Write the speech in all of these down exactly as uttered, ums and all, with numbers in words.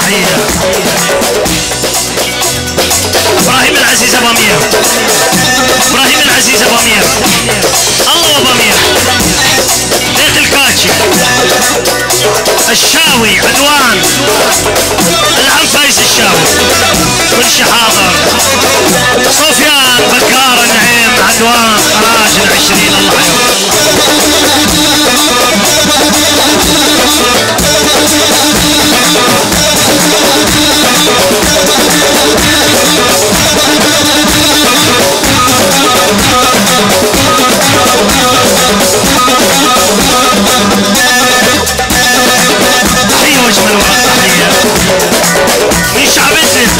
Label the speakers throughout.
Speaker 1: تحية. ابراهيم العزيز ابو امير، ابراهيم العزيز ابو امير، الله ابو امير، بيت الكاتشي، الشاوي عدوان، العم فايز الشاوي، كل شي حاضر. سفيان بكار النعيم عدوان قراجن عشرين الله يحفظك. تحية واجمل وقت تحية من شعب ادلب،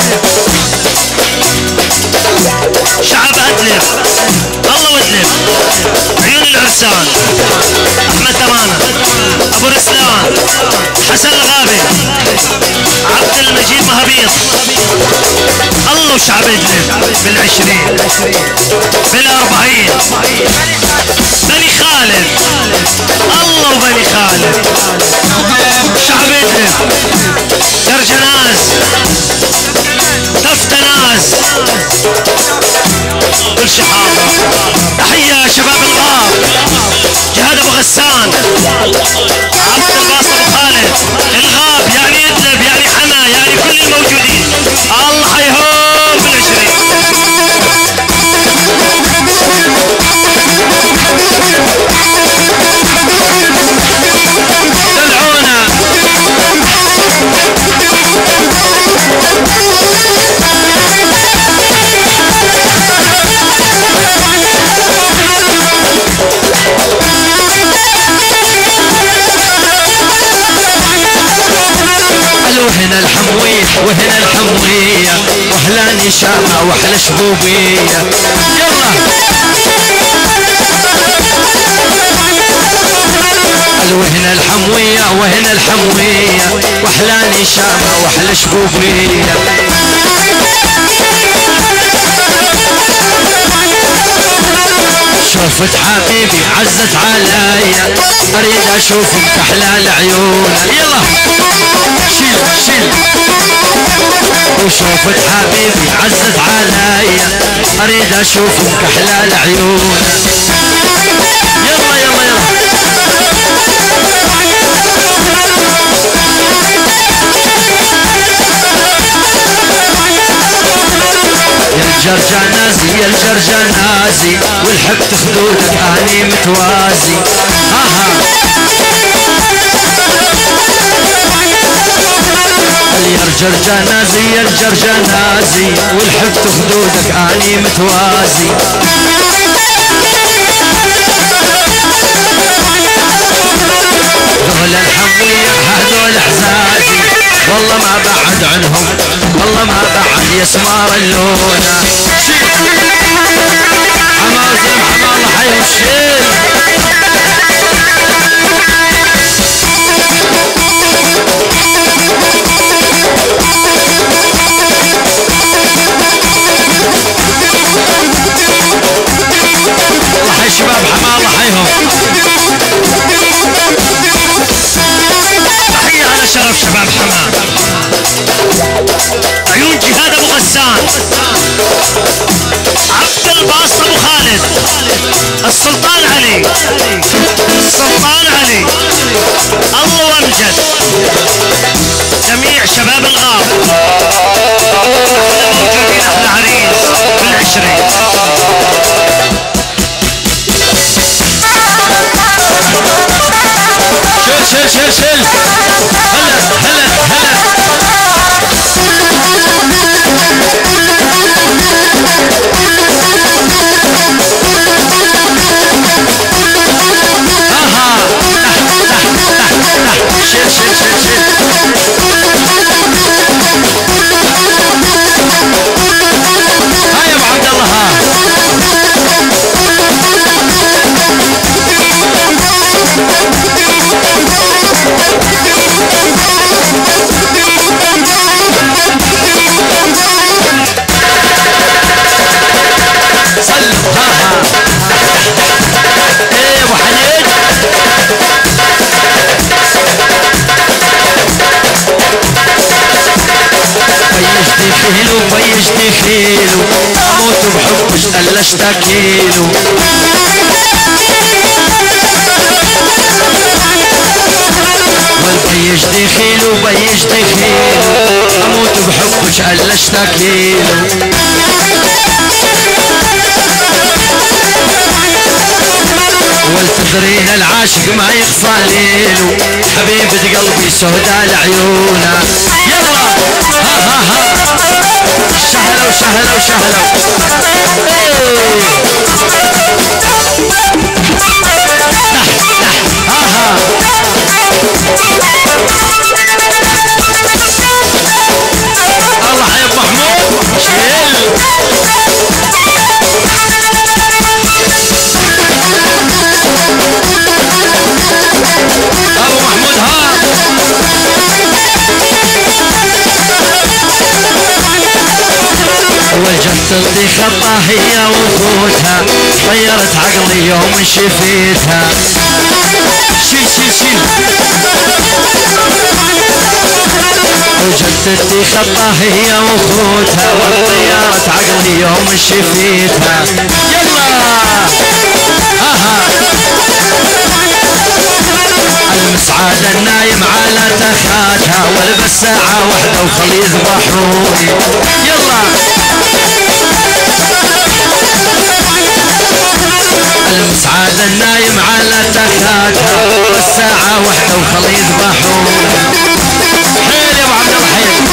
Speaker 1: شعب ادلب الله وادلب، عيون العرسان، احمد تمانة، ابو رسلان، حسن الغابي، عبد المجيد مهبيط، الله وشعب ادلب بالعشرين بالاربعين، بني خالد الله وبني خالد، شعب ادلب، درجناز، دفتناز، كل شي حاضر. تحية شباب الغاب، جهاد ابو غسان، عبد الباسط ابو خالد، الغاب يعني ادلب يعني حما يعني كل الموجودين، الله حيهم بالعشرين. دلعونا وهنا الحموية وهنا الحموية واحلى نشامة واحلى شبوبية. يلا وهنا الحموية وهنا الحموية واحلى نشامة واحلى شبوبية. شوفت حبيبي عزت عليا اريد اشوفك احلى العيون. يلا شيل شيل. وشوفت حبيبي عزت عليا اريد اشوفك احلى العيون. يلا يلا يلا يا الجرجنازي يا الجرجنازي والحب تخدودك اني متوازي. اها يا الجرجنازي يا الجرجنازي والحب تخدودك اني متوازي. ذول الحمية هذول احزازي والله ما بعد عنهم والله ما بعد يسمار اللونة. حمازم حما الله حي وشيل. الله حي شباب حما الله حيهم. تحية على شرف شباب حما. عيون جهاد ابو غسان، عبد الباسط ابو خالد، السلطان علي، السلطان علي، الله وامجد، جميع شباب الغاب موجودين احلى عريس بالعشرين. شيل شيل شيل هلا هلا هلا. اها تحت تحت تحت تحت شيل شيل شيل شيل. دخيلو بيش دخيلو اموت بحبش الا اشتكيلو بيش دخيلو بيش دخيلو اموت بحبش الا اشتكيلو والتدرين العاشق ما يخفى ليلو حبيبة قلبي سوداء لعيونه يلا ها ها ها شهلوا شهلوا شهلوا ها ها الله يا ابو محمود شيل ابو محمود ها وجدت اللي خطها هي وخوتها غيرت عقلي يوم شفيتها شيل شيل شيل وجدتي خطها هي وخوتها وغيرت عقلي يوم شفيتها يلا اها المسعاد النايم على تخاتها والبس ساعة واحدة وخلي يذبحوني يلا المسعاد النايم على تخاتها والبس ساعة واحدة وخلي يذبحوني حيل يا ابو عبد الله حيل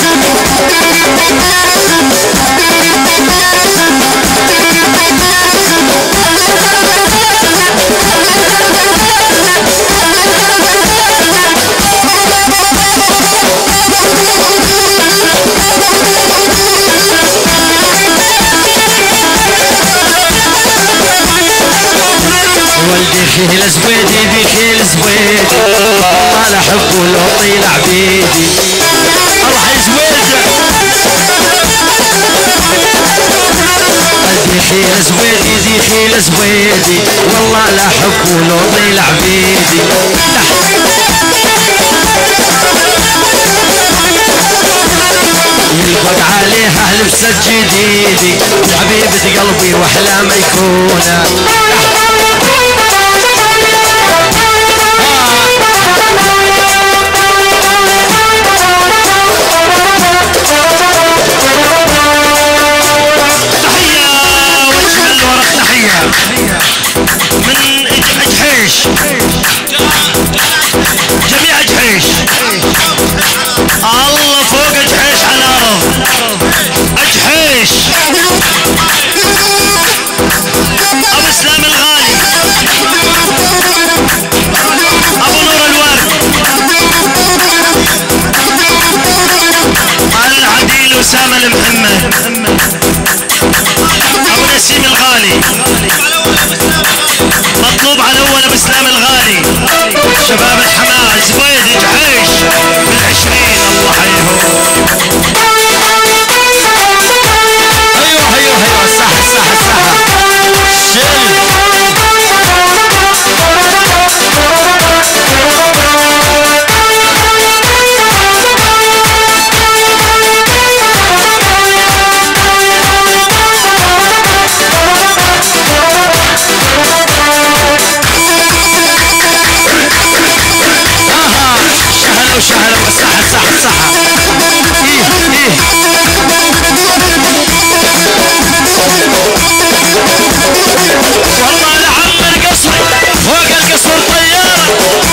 Speaker 1: والدي خيل زبيدي ذي خيل زبيدي والله لا حبه لو طيل عبيدي الله يا زبيدي والدي خيل زبيدي ذي خيل زبيدي والله لا حبه لو طيل عبيدي يلفق عليها لبسة جديدي حبيبة قلبي واحلى ما يكونه من اجحيش جميع اجحيش الله فوق اجحيش على الارض اجحيش ابو اسلام الغالي ابو نور الورد العديل اسامه المحمد ابو نسيم الغالي مطلوب على اول ابو اسلام الغالي شباب الحماه زبيدي جحيش بالعشرين الله حيهم ايوه ايوه ايوه صح صح صح شيل شهلة صح صح صح ايه ايه والله لعمر قصري فوق القصر طيارة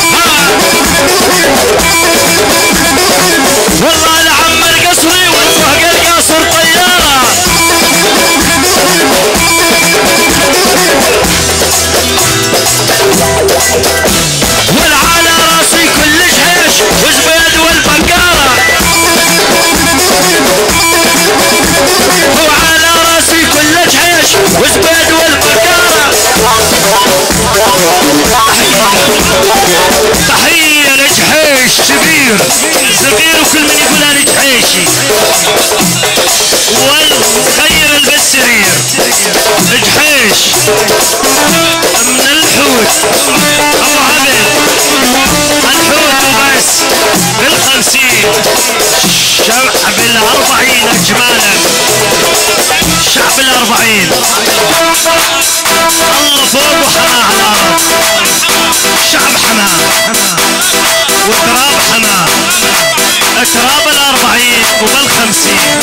Speaker 1: والله لعمر قصري وفوق القصر طيارة والعلى راسي كل جحيش وزبيد والبقارة وعلى راسي كل جحيش وزبيد والبقارة تحية لجحيش كبير صغير وكل من يقول انا جحيشي والخير البسرير جحيش من الحوت ابو عبد الحوت وبس بالخمسين شمع بالله أربعين أجمالا شعب الأربعين الله فوق وحماه على الأرض شعب حماه وتراب حماه تراب الأربعين وبالخمسين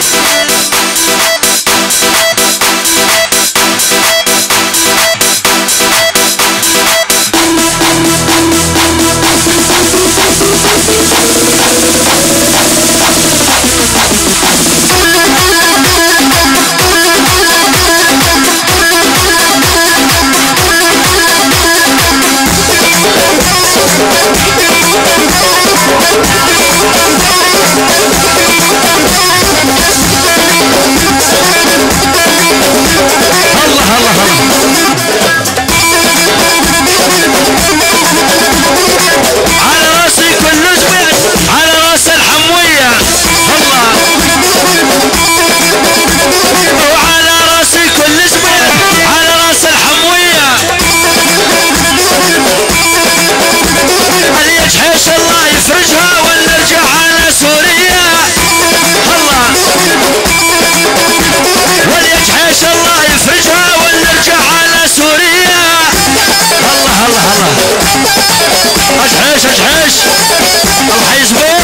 Speaker 1: اجحش اجحش الله يزبد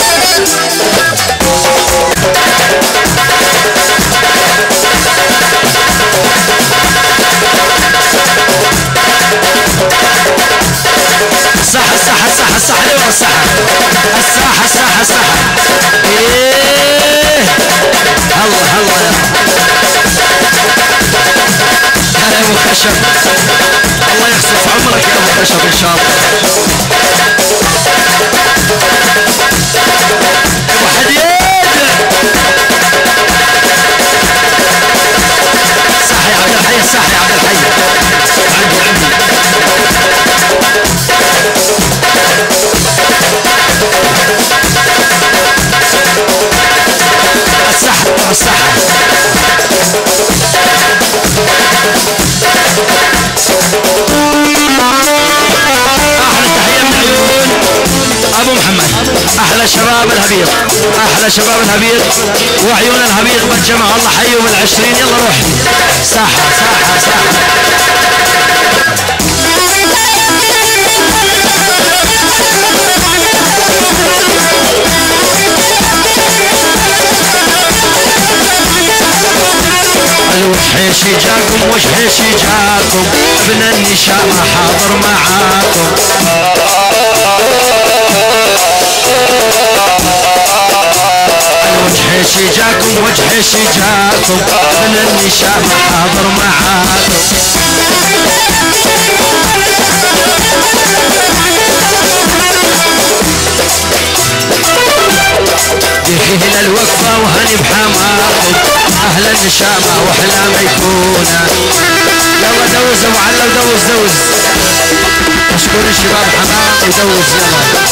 Speaker 1: الساحة الساحة الساحة الساحة لورا الساحة الساحة الساحة الساحة ايه الله الله يا ابو خشب الله يخسف عمرك يا ابو خشب ان شاء الله ابو حديد صح يا عبد الحي صح يا عبد الحي عندي عندي الساحة الساحة احلى تحية من عيون ابو محمد احلى شباب الهبيط احلى شباب الهبيط وعيون الهبيط بالجمع الله حيهم العشرين يلا روح ساحة ساحة ساحة وجحيشي جاكم وجحيشي جاكم ابن النشامة حاضر معاكم وجحيشي جاكم وجحيشي جاكم ابن النشامة حاضر معاكم يخيل الوقفة وهني بحماكم اهل النشامة واحلى ما يكونا يلا دوز ابو علي ودوز دوز اشكر الشباب حمام ودوز يلا